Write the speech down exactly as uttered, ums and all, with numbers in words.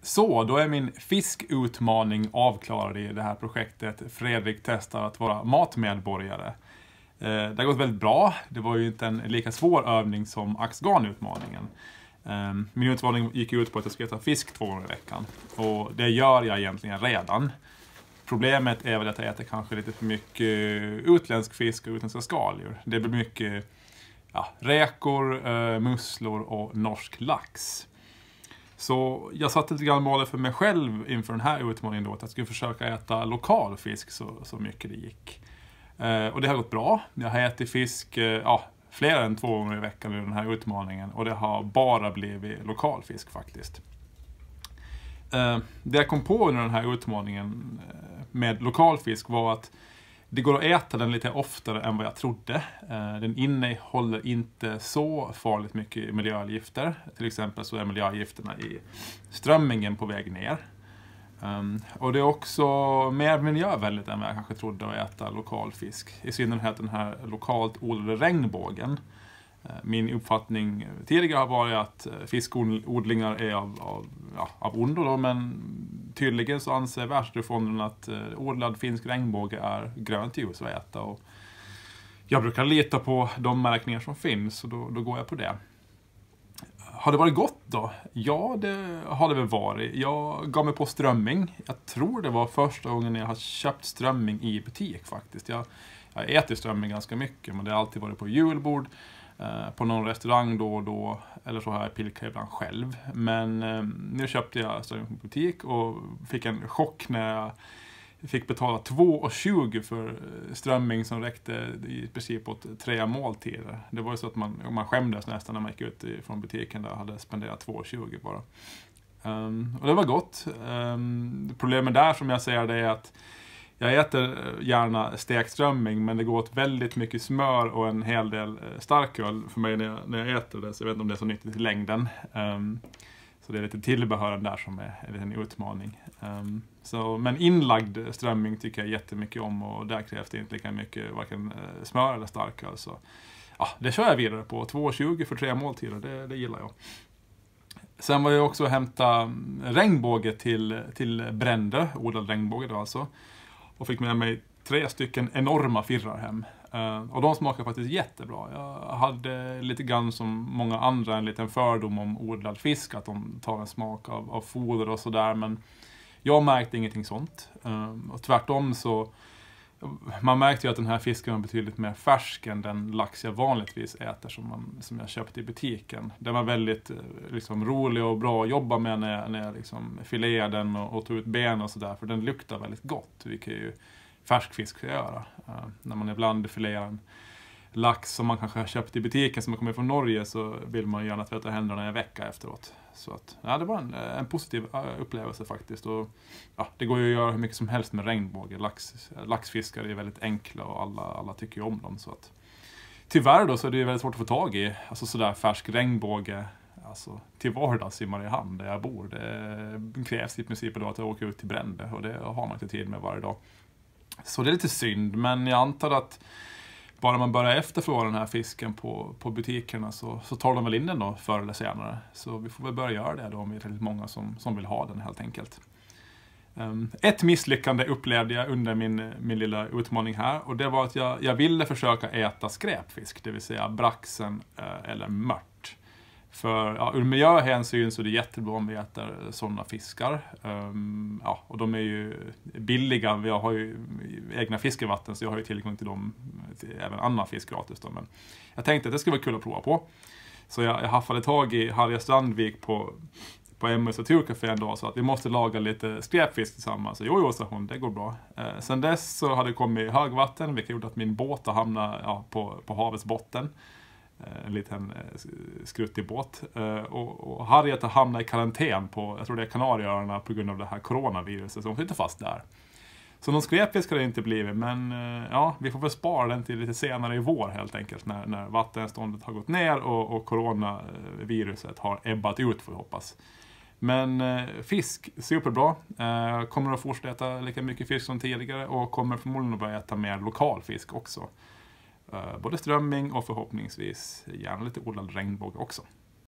Så, då är min fiskutmaning avklarad i det här projektet. Fredrik testar att vara matmedborgare. Det har gått väldigt bra. Det var ju inte en lika svår övning som Axgan-utmaningen. Min utmaning gick ut på att jag ska äta fisk två gånger i veckan. Och det gör jag egentligen redan. Problemet är väl att jag äter kanske lite för mycket utländsk fisk och utländska skaldjur. Det blir mycket ja, räkor, musslor och norsk lax. Så jag satte lite grann målet för mig själv inför den här utmaningen då, att jag skulle försöka äta lokal fisk så, så mycket det gick. Eh, och det har gått bra. Jag har ätit fisk eh, ja, fler än två gånger i veckan i den här utmaningen. Och det har bara blivit lokal fisk faktiskt. Eh, det jag kom på under den här utmaningen eh, med lokal fisk var att det går att äta den lite oftare än vad jag trodde. Eh, den innehåller inte så farligt mycket miljögifter. Till exempel så är miljögifterna i strömmingen på väg ner. Um, och det är också mer miljövänligt än vad jag kanske trodde att äta lokal fisk. I synnerhet den här lokalt odlade regnbågen. Uh, min uppfattning tidigare har varit att fiskodlingar är av, av, ja, av ondo då, men tydligen så anser Världsnaturfonden att uh, odlad finsk regnbåge är grönt ljus att äta. Och jag brukar lita på de märkningar som finns, och då, då går jag på det. Har det varit gott då? Ja, det har det väl varit. Jag gav mig på strömming. Jag tror det var första gången jag har köpt strömming i butik faktiskt. Jag, jag äter strömming ganska mycket, men det har alltid varit på julbord. Eh, på någon restaurang då och då. Eller så har jag pilkat ibland själv. Men eh, nu köpte jag strömming i butik och fick en chock när jag fick betala två tjugo för strömming som räckte i princip åt tre måltider. Det var ju så att man, man skämdes nästan när man gick ut från butiken där och hade spenderat två tjugo bara. Um, och det var gott. Um, problemet där som jag säger det är att jag äter gärna stekt strömming, men det går åt väldigt mycket smör och en hel del starköl för mig när jag, när jag äter det. Så jag vet inte om det är så nyttigt i längden. Um, Så det är lite tillbehören där som är, är en utmaning. Um, så, men inlagd strömming tycker jag jättemycket om, och där krävs det inte lika mycket varken uh, smör eller starköl. Så ja, det kör jag vidare på. två tjugo för tre måltider, det, det gillar jag. Sen var jag också att hämta regnbåge till, till Brände, odlad regnbåge då alltså. Och fick med mig tre stycken enorma firrar hem. Uh, och de smakar faktiskt jättebra. Jag hade lite grann som många andra en liten fördom om odlad fisk, att de tar en smak av, av foder och sådär, men jag märkte ingenting sånt. Uh, och tvärtom så man märkte ju att den här fisken var betydligt mer färsk än den lax jag vanligtvis äter som, man, som jag köpte i butiken. Den var väldigt liksom, rolig och bra att jobba med när jag, när jag liksom, fileade den och, och tog ut ben och sådär, för den luktar väldigt gott, vilket ju färsk fisk ska göra. Uh, när man ibland filerar en lax som man kanske har köpt i butiken som har kommit från Norge, så vill man gärna tvätta händerna en vecka efteråt. Så att, ja, det var en, en positiv upplevelse faktiskt. Och, ja, det går ju att göra hur mycket som helst med regnbåge. Lax, laxfiskar är väldigt enkla och alla, alla tycker om dem. Så att, tyvärr då så är det väldigt svårt att få tag i alltså sådär färsk regnbåge alltså, till vardags i Mariehamn där jag bor. Det krävs i princip då att jag åker ut till Brände, och det har man inte tid med varje dag. Så det är lite synd, men jag antar att bara man börjar efterfråga den här fisken på, på butikerna så, så tar de väl in den då förr eller senare. Så vi får väl börja göra det då om vi är väldigt många som, som vill ha den helt enkelt. Um, ett misslyckande upplevde jag under min, min lilla utmaning här, och det var att jag, jag ville försöka äta skräpfisk, det vill säga braxen eh, eller mört. För ja, ur miljöhänsyn så är det jättebra om vi äter sådana fiskar. Um, ja, och de är ju billiga. Vi har ju egna fiskevatten, så jag har ju tillgång till dem, till även annan fisk gratis då. Men jag tänkte att det skulle vara kul att prova på. Så jag, jag haffade tag i Harja Strandvik på, på M S Naturcafé en dag, så att vi måste laga lite skräpfisk tillsammans. Så jo, jo, sa hon, det går bra. Eh, sen dess så hade det kommit högvatten, vilket gjorde att min båt hamnade ja, på, på havets botten. En liten skruttig båt. Och, och Harriet har hamnat i karantän på, jag tror det är Kanarieöarna, på grund av det här coronaviruset, så hon sitter fast där. Så någon skräpfisk ska det inte bli, men ja, vi får väl spara den till lite senare i vår helt enkelt, när, när vattenståndet har gått ner och, och coronaviruset har ebbat ut, får vi hoppas. Men fisk, superbra. Kommer att fortsätta äta lika mycket fisk som tidigare, och kommer förmodligen att börja äta mer lokal fisk också. Både strömming och förhoppningsvis gärna lite odlad regnbåge också.